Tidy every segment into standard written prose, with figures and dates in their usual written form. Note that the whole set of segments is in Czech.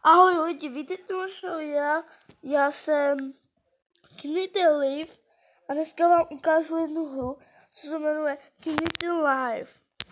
Ahoj lidi, vítejte u našeho videa. Já jsem Knitty Live a dneska vám ukážu jednu hru, co se jmenuje Knitty Live.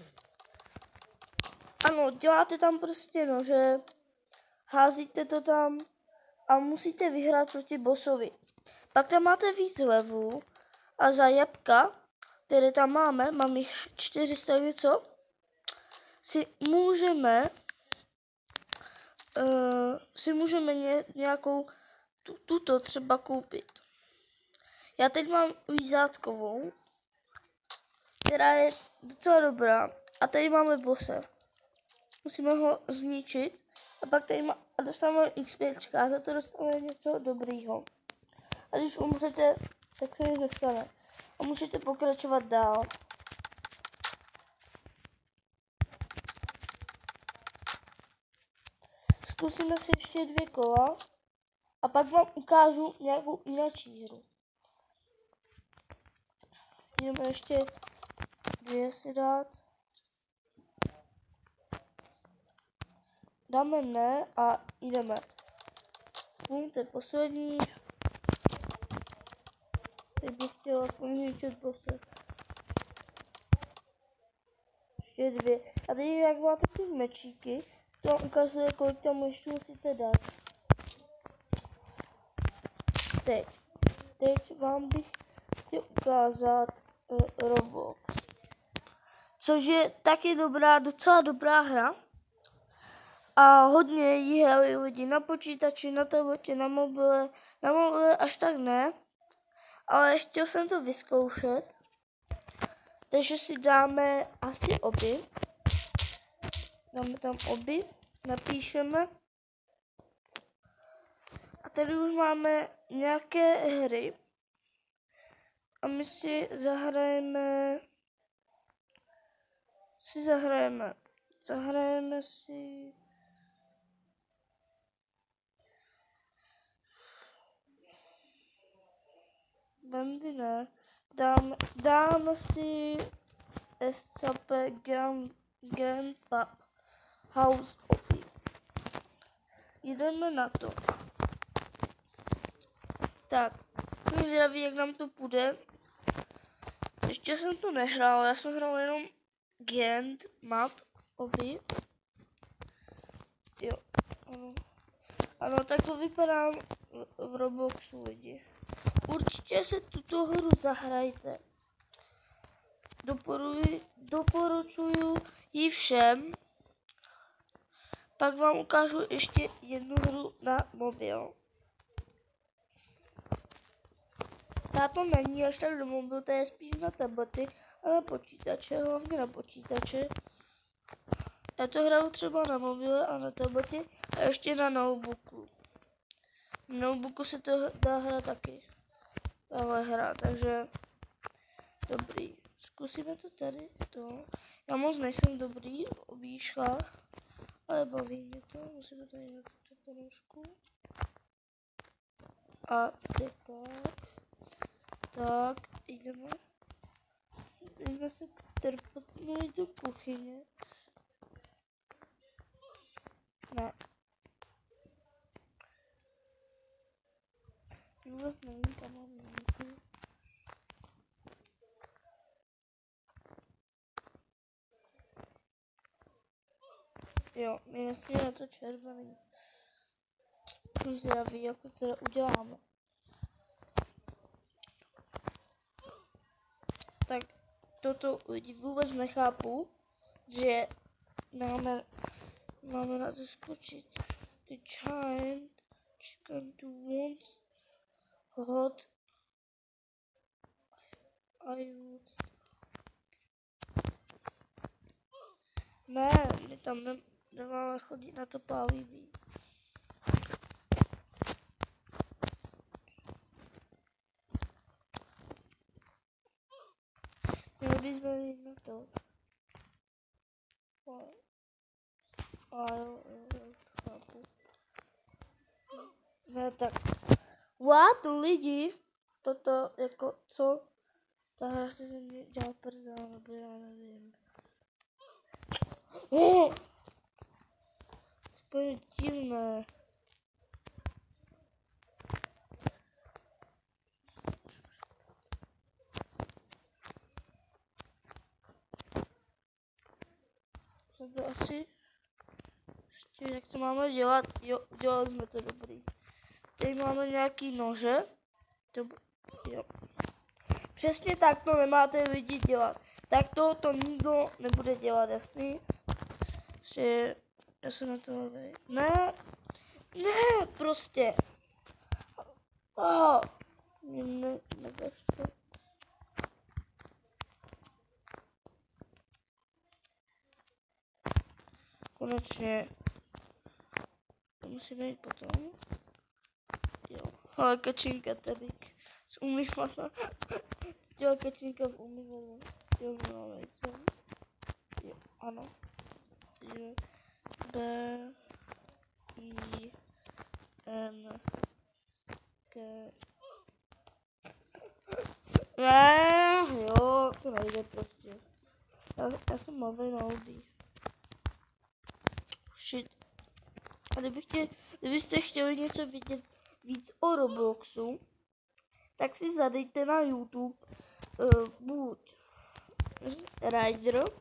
Ano, děláte tam prostě nože, házíte to tam a musíte vyhrát proti bossovi. Pak tam máte víc levů a za jabka, které tam mám jich 400 něco, si můžeme nějakou tuto třeba koupit. Já teď mám lízátkovou, která je docela dobrá. A tady máme bose. Musíme ho zničit. A pak tady dostaneme XP a za to dostaneme něco dobrýho. A když umřete, tak se nic nestane. A můžete pokračovat dál. Zkusíme si ještě 2 kola. A pak vám ukážu nějakou jinou hru. Jdeme ještě 2 si dát. Dáme ne a jdeme. To je poslední. Teď bych chtěla zničit bose. Ještě 2. A tady jak máte ty mečíky, to vám ukazuje, kolik tam ještě musíte dát. Teď vám bych chtěl ukázat Roblox. Což je taky docela dobrá hra. A hodně jí hrají lidi na počítači, na tabletě, na mobile až tak ne. Ale chtěl jsem to vyzkoušet. Takže si dáme asi obě. Dáme tam obě, napíšeme. A tady už máme nějaké hry. A my si zahrajeme si bandy ne. Dáme si SCP Grand Pub House Office. Jdeme na to. Tak, jsem zvědavý, jak nám to půjde. Ještě jsem to nehrál, já jsem hrál jenom Grand Map Obi. Jo, ano, tak to vypadá v Robloxu lidi. Určitě se tuto hru zahrajte. Doporučuju ji všem. Pak vám ukážu ještě jednu hru na mobil. Tato není až tak do mobilu, to je spíš na tablety a na počítače, hlavně na počítače. Já to hraju třeba na mobile a na tablety a ještě na notebooku. Na notebooku se to dá hrát taky. Tahle hra, takže dobrý. Zkusíme to tady, to. Já moc nejsem dobrý v objížkách, ale baví mě to. Musím to tady na tuto ponožku. A teď tak, jdeme se trpatnout do kuchyně. Ne. Vůbec nevím, kam mám jít. Jo, je jasně na to červený. Zdraví, jak to teda uděláme. Tak toto lidi vůbec nechápu, že máme na to skočit. The giant chicken to once hot I would. Ne, my tam nemáme chodit na to pálivý. Měli bychom jít na to. Jo, chápu. Ne, tak. What lidi? Toto, jako, co? Ta hra se ze mě dělá prdel, nebo já nevím. To je divné. máme dělat? Jo, dělali jsme to dobrý. Tady máme nějaký nože. Jo. Přesně tak to nemáte lidi dělat. Tak to nikdo nebude dělat, jasný? Že já se na to nevím. Ne, prostě. Nedaš to. Konečně. To musíme jít potom. Jo. Ale kačinka tady s umyvadlem. Chtěla kačinka v umyvadle. Jo, máme co? Jo, ano. Jo. B I N K. Ne, jo, to nejde prostě. Já jsem mladý na lodí. Shit. A kdybyste chtěli něco vidět víc o Robloxu, tak si zadejte na YouTube buď Rider.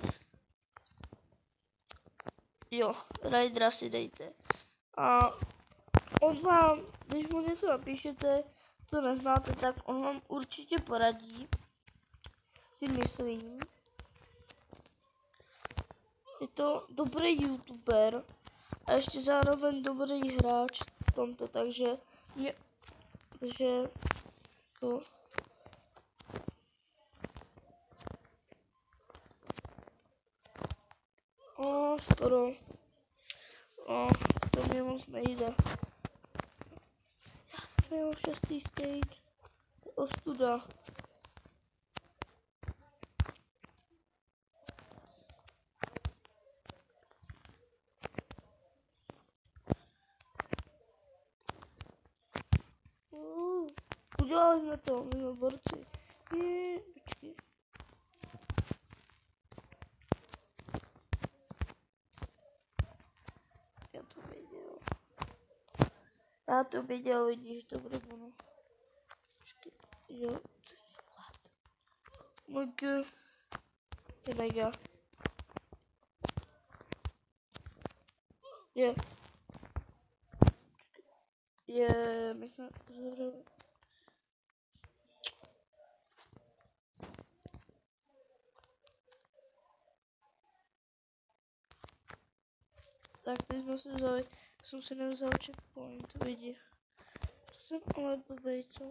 Jo, Ridera si dejte. A on vám, když mu něco napíšete, co neznáte, tak on vám určitě poradí. Si myslím. Je to dobrý YouTuber a ještě zároveň dobrý hráč v tomto, takže to skoro. To mě moc nejde. Já jsem měl 6. stage. Ostuda. Udělali jsme to, mimo borci. Počkej. Já to věděl lidi, že to bude ono. Počkej. Jo, to je zlat. Je mega. My jsme zavřeli. Tak teď jsme si vzali, jsem si nevzal checkpoint, lidi. To jsem ale blbej, co?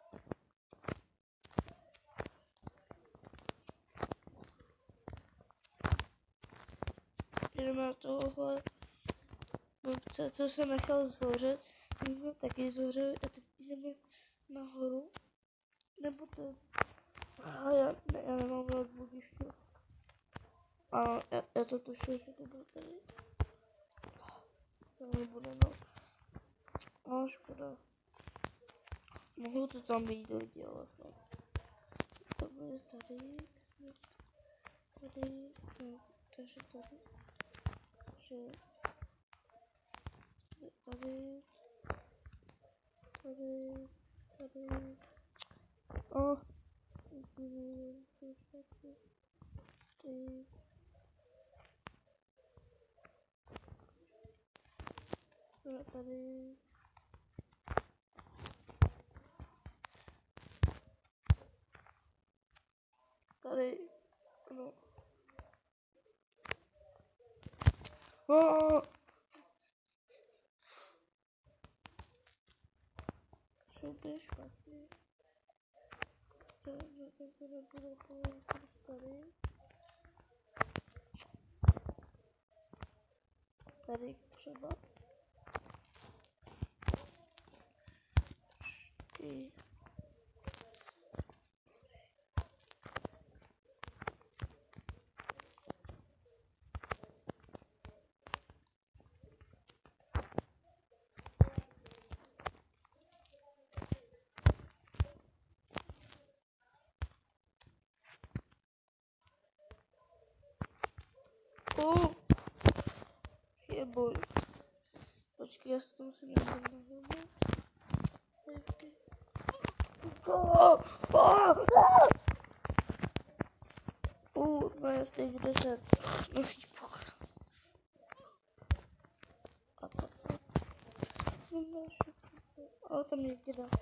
Jdeme na tohle blbce, co jsem nechal zhořet. My jsme taky zhořeli a teď jdeme nahoru. Nebo to... já nemám rád budiště. A já to tušil, že to bylo tady. To nebude, no. Škoda. Mohlo to tam být lidi, ale fakt. To bude tady. Tady. No, takže tady. Takže... Tady. Tady, no. Super špatně. To nebude tady. Tady třeba. Je boj. Počkej, já se to musím najít. No je stage 10. No výpok. Ale tam někde dá.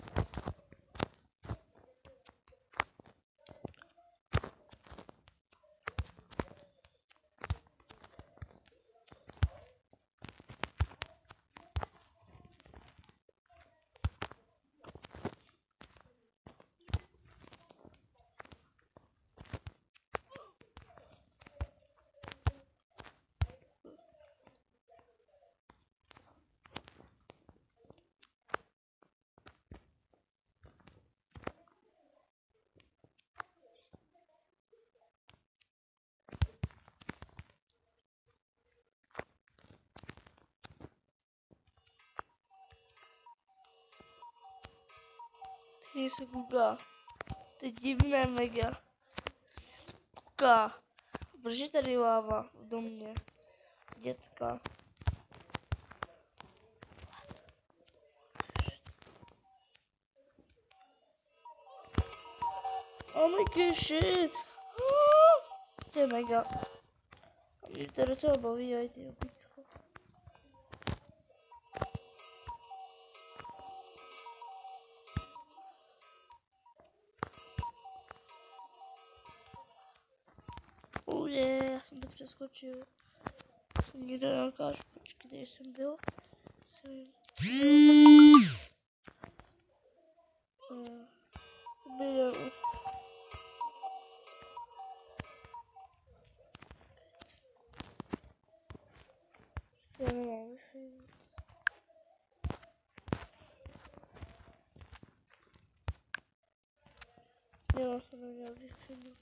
Tady se kouká. To je divné mega. Kouká. Proč je tady láva v domě? Dětka. Oh my gosh. To je mega. A mě to docela baví, aj ty opičko. Já jsem to přeskočil. Jsem někde nakážu, počkej, kde jsem byl. Já nemám Wi-Fi. Já jsem neměl Wi-Fi.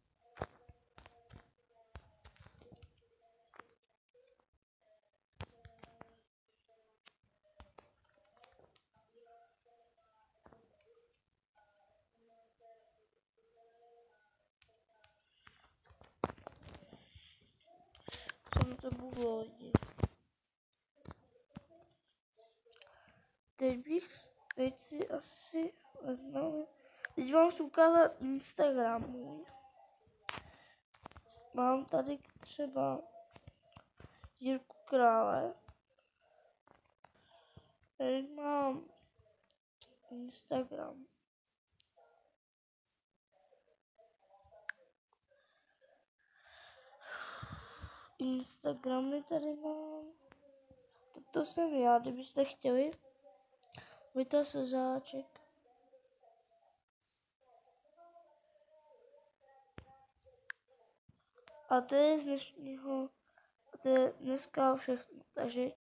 Jsem to buglo lidi. Teď si asi vezmeme. Teď vám chci ukázat Instagram můj. Mám tady třeba Jirku Krále. Tady mám Instagram. Instagramy tady mám. To jsem já, kdybyste chtěli. Vita Sezáček. A to je z dnešního, to je dneska všechno, takže